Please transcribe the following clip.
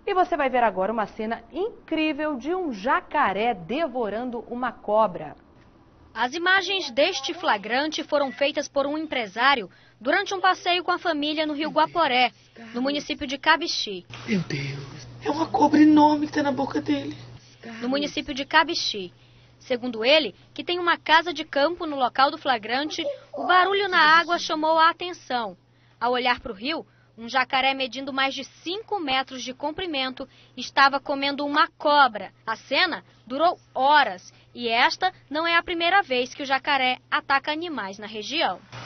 E você vai ver agora uma cena incrível de um jacaré devorando uma cobra. As imagens deste flagrante foram feitas por um empresário durante um passeio com a família no Rio Guaporé, no município de Cabixi. Meu Deus, é uma cobra enorme que está na boca dele. No município de Cabixi. Segundo ele, que tem uma casa de campo no local do flagrante, o barulho na água chamou a atenção. Ao olhar para o rio, um jacaré medindo mais de 5 metros de comprimento estava comendo uma cobra. A cena durou horas e esta não é a primeira vez que o jacaré ataca animais na região.